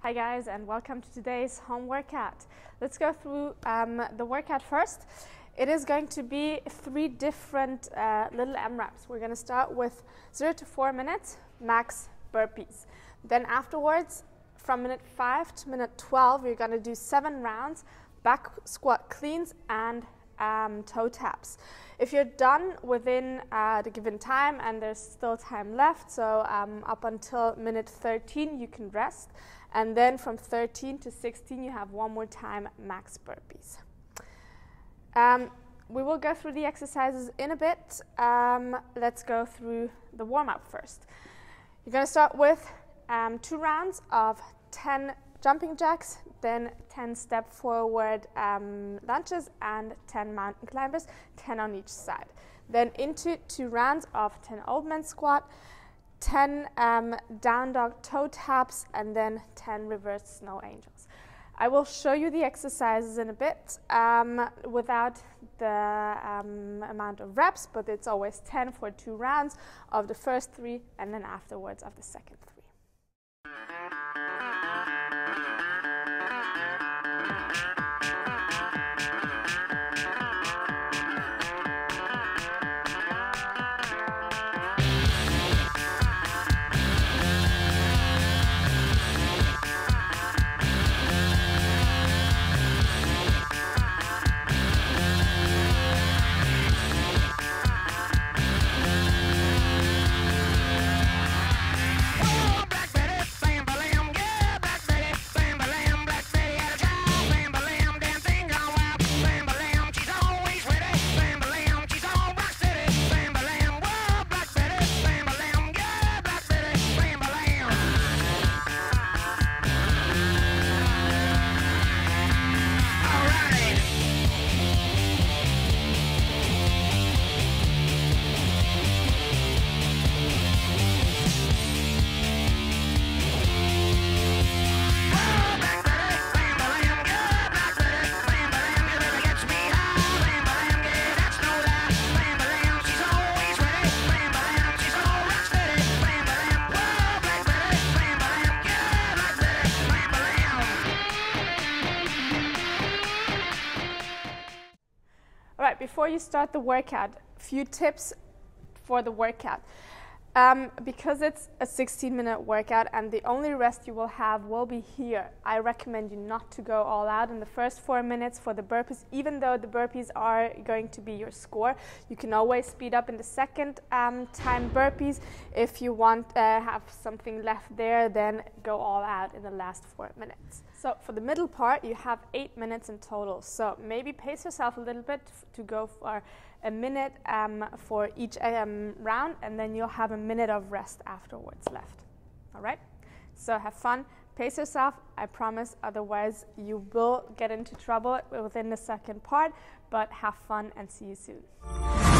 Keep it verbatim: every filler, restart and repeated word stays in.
Hi guys, and welcome to today's home workout. Let's go through um, the workout first. It is going to be three different uh, little M reps. We're going to start with zero to four minutes max burpees. Then afterwards, from minute five to minute twelve, you're going to do seven rounds back squat cleans and um, toe taps. If you're done within uh, the given time and there's still time left, so um, up until minute thirteen you can rest, and then from thirteen to sixteen you have one more time max burpees. Um, we will go through the exercises in a bit. Um, let's go through the warm-up first. You're going to start with um, two rounds of ten jumping jacks, then ten step forward um, lunges and ten mountain climbers, ten on each side. Then into two rounds of ten old man squat, ten um, down dog toe taps, and then ten reverse snow angels. I will show you the exercises in a bit um, without the um, amount of reps, but it's always ten for two rounds of the first three and then afterwards of the second three. All right, before you start the workout, a few tips for the workout. Um, because it's a sixteen minute workout and the only rest you will have will be here, I recommend you not to go all out in the first four minutes for the burpees. Even though the burpees are going to be your score, you can always speed up in the second um, time burpees. If you want to uh, have something left there, then go all out in the last four minutes. So for the middle part, you have eight minutes in total. So maybe pace yourself a little bit to go for a minute um, for each um, round, and then you'll have a minute of rest afterwards left. All right? So have fun, pace yourself, I promise, otherwise you will get into trouble within the second part, but have fun and see you soon.